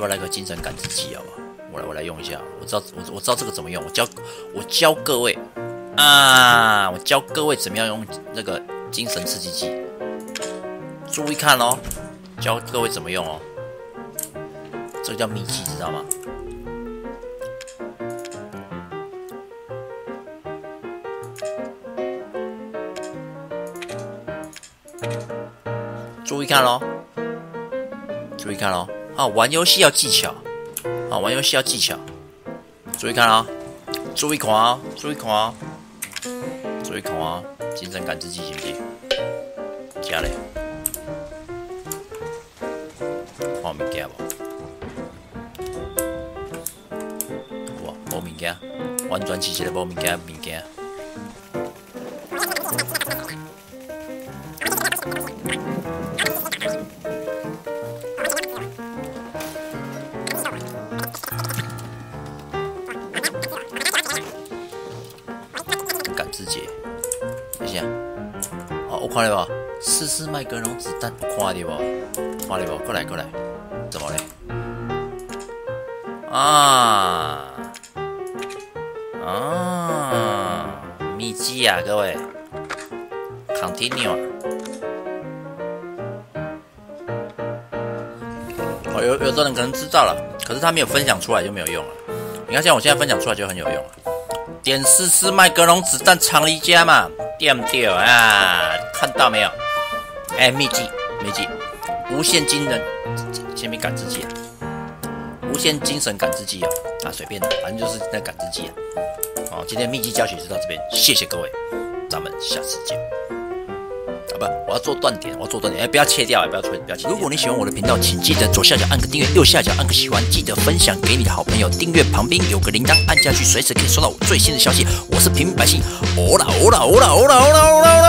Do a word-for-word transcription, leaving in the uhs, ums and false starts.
不要来个精神感知剂好不好？我来我来用一下，我知道我我知道这个怎么用，我教我教各位啊，我教各位怎么样用那个精神刺激剂，注意看哦，教各位怎么用哦，这个叫秘籍，知道吗？注意看咯，注意看咯！啊，玩游戏要技巧，啊，玩游戏要技巧，注意看啊，注意看啊，注意看啊，注意看啊！精神感知剂是不是？加嘞，看有物件无？哇，无物件，完全是一个无物件物件。感知节，等一下，好，我看到无？丝丝麦格龙子弹，有看到无？看到无？过来过来，怎么嘞？啊啊，秘籍啊，各位 ，continue。哦，有有的人可能知道了，可是他没有分享出来就没有用了。你看，像我现在分享出来就很有用了。点丝丝麦格龙子弹长离家嘛，对不对啊？看到没有？哎、欸，秘籍，秘籍，无限精神，前面感知剂啊，无限精神感知剂啊，啊，随便的，反正就是那感知剂啊。哦，今天秘籍教学就到这边，谢谢各位，咱们下次见。啊不，我要做断点，我要做断点，哎、欸，不要切掉，不要切，不要切掉。如果你喜欢我的频道，请记得左下角按个订阅，右下角按个喜欢，记得分享给你的好朋友。订阅旁边有个铃铛，按下去随时可以收到我最新的消息。我是平民百姓，欧啦欧啦欧啦欧啦欧啦欧啦。